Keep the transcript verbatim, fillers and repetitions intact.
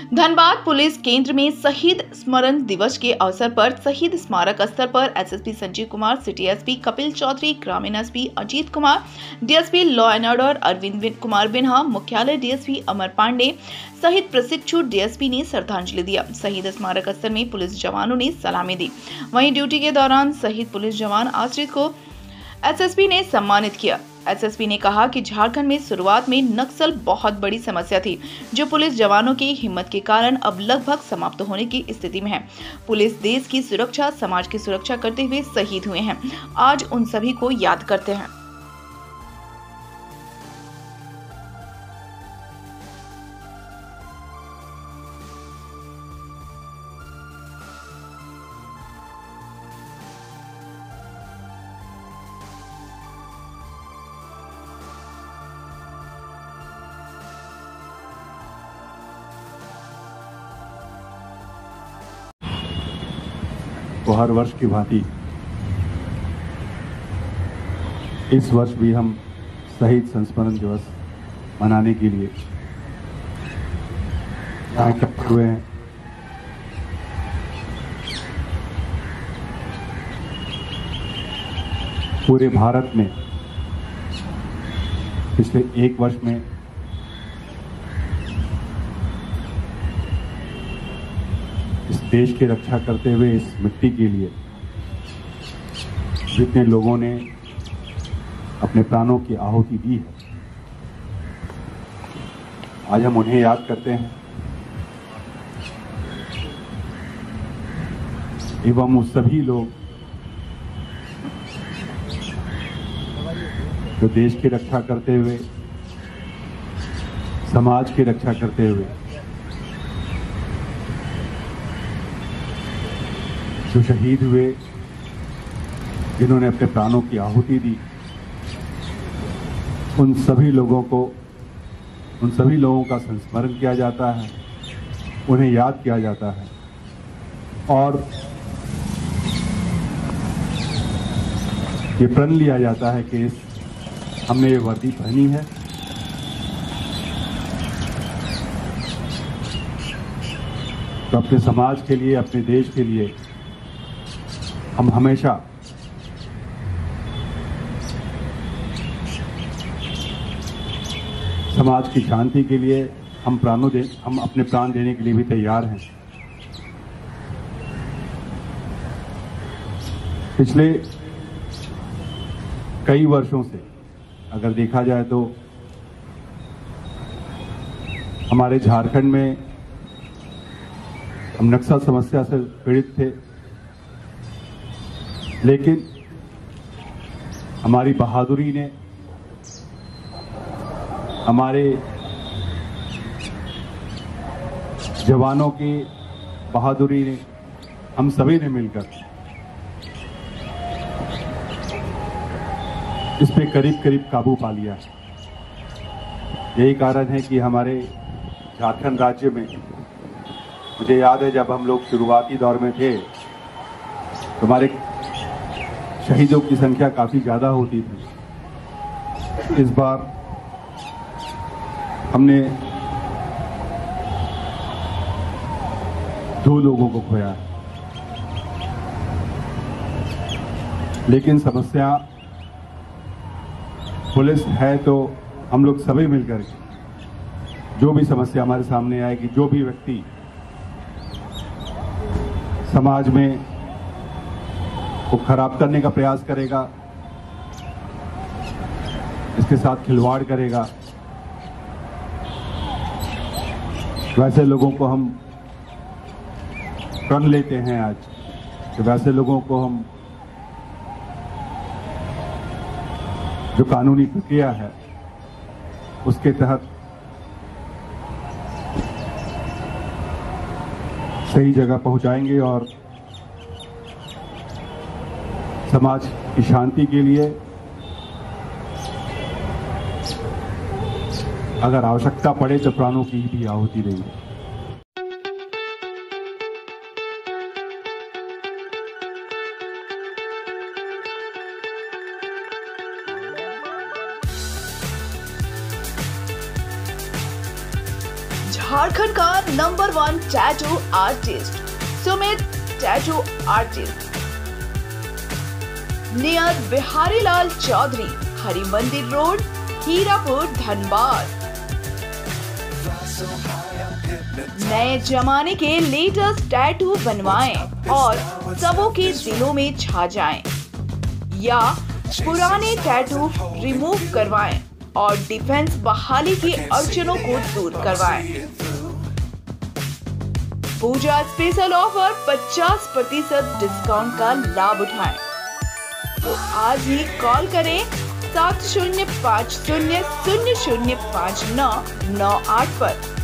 Dhanbad police केंद्र में शहीद स्मरण दिवस के अवसर पर शहीद स्मारक स्थल पर SSP Sanjeev Kumar, city SP Kapil Chaudhary, ग्रामीण SP Ajit Kumar, DSP law and order Arvind Kumar Binha, मुख्यालय डीएसपी अमर पांडे सहित प्रशिक्षु डीएसपी ने श्रद्धांजलि दिया। शहीद स्मारक स्थल में पुलिस जवानों ने सलामी दी। वहीं ड्यूटी के दौरान शहीद पुलिस जवान आश्रित को एसएसपी ने सम्मानित किया। एसएसपी ने कहा कि झारखंड में शुरुआत में नक्सल बहुत बड़ी समस्या थी, जो पुलिस जवानों की हिम्मत के कारण अब लगभग समाप्त होने की स्थिति में है। पुलिस देश की सुरक्षा, समाज की सुरक्षा करते हुए शहीद हुए हैं। आज उन सभी को याद करते हैं। तो हर वर्ष की भांति इस वर्ष भी हम शहीद संस्मरण दिवस मनाने के लिए यहाँ इकट्ठे हुए हैं। पूरे भारत में पिछले एक वर्ष में इस देश की रक्षा करते हुए इस मिट्टी के लिए जितने लोगों ने अपने प्राणों की आहुति दी है, आज हम उन्हें याद करते हैं एवं उस सभी लोग जो देश की रक्षा करते हुए, समाज की रक्षा करते हुए, जो शहीद हुए, जिन्होंने अपने प्राणों की आहुति दी, उन सभी लोगों को उन सभी लोगों का संस्मरण किया जाता है, उन्हें याद किया जाता है और ये प्रण लिया जाता है कि इस हमने ये वर्दी पहनी है तो अपने समाज के लिए, अपने देश के लिए हम हमेशा समाज की शांति के लिए हम प्राणों दे हम अपने प्राण देने के लिए भी तैयार हैं। पिछले कई वर्षों से अगर देखा जाए तो हमारे झारखंड में हम नक्सल समस्या से पीड़ित थे, लेकिन हमारी बहादुरी ने, हमारे जवानों की बहादुरी ने, हम सभी ने मिलकर इस पे करीब करीब काबू पा लिया। यही कारण है कि हमारे झारखंड राज्य में, मुझे याद है जब हम लोग शुरुआती दौर में थे तो हमारे शहीदों की संख्या काफी ज्यादा होती थी। इस बार हमने दो लोगों को खोया, लेकिन समस्या पुलिस है तो हम लोग सभी मिलकर जो भी समस्या हमारे सामने आएगी, जो भी व्यक्ति समाज में को खराब करने का प्रयास करेगा, इसके साथ खिलवाड़ करेगा, वैसे लोगों को हम प्रण लेते हैं आज कि वैसे लोगों को हम जो कानूनी प्रक्रिया है उसके तहत सही जगह पहुंचाएंगे और समाज की शांति के लिए अगर आवश्यकता पड़े तो प्राणों की भी आहुति देंगे। झारखंड का number one tattoo artist Sumit tattoo artist near Bihari Lal Chaudhary, Hari Mandir road, Hirapur, Dhanbad. नए जमाने के लेटेस्ट टैटू बनवाएं और सबों के दिलों में छा जाएं, या पुराने टैटू रिमूव करवाएं और डिफेंस बहाली की अड़चनों को दूर करवाएं। पूजा स्पेशल ऑफर पचास प्रतिशत डिस्काउंट का लाभ उठाएं। तो आज ही कॉल करें सात शून्य पाँच शून्य शून्य शून्य पाँच नौ नौ आठ पर।